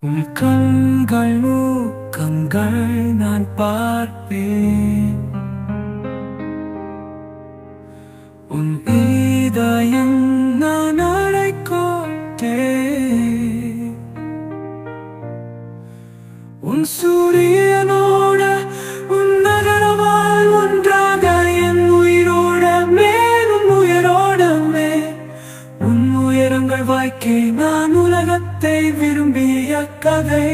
உன் கண்கள் மூக்கங்கள் நான் பார்ப்பேன். உன் இதயம் நான் அழைக்கோட்டேன். உன் சூரியனோட உன் நகரவால் ஒன்றாக என் உயிரோட மேலும் உயரோடமே உன் உயரங்கள் வாய்க்கே நான் உலகத்தை விரும்பிய கதை.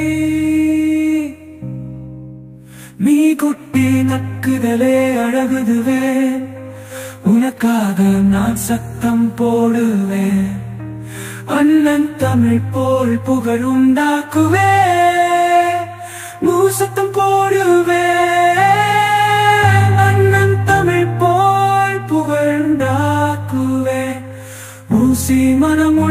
நீ குட்டி நக்குதலே அழகுதுவே, உனக்காக நான் சத்தம் போடுவேன். அண்ணன் தமிழ் போல் புகழ் உண்டாக்குவே, சத்தம் போடுவே. அண்ணன் தமிழ் போல் புகழ் உண்டாக்குவே, ஊசி மனம்